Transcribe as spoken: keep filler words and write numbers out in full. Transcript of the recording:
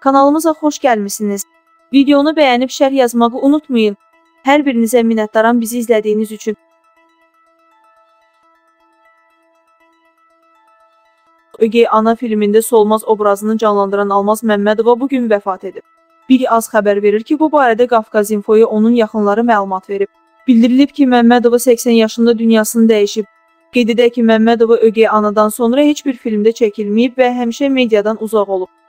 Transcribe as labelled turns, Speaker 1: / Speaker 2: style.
Speaker 1: Kanalımıza xoş gəlmisiniz. Videonu bəyənib şərh yazmağı unutmayın. Hər birinizə minnətdaram bizi izlədiyiniz üçün. Ögey ana filmində Solmaz obrazını canlandıran Almaz Məmmədova bugün vəfat edib. Bir az xəbər verir ki, bu barədə Qafqaz Infoya onun yaxınları məlumat verib. Bildirilib ki, Məmmədova səksən yaşında dünyasını dəyişib. Qeyd edək ki, Məmmədova Ögey anadan sonra heç bir filmdə çəkilməyib və həmişə mediadan uzaq olub.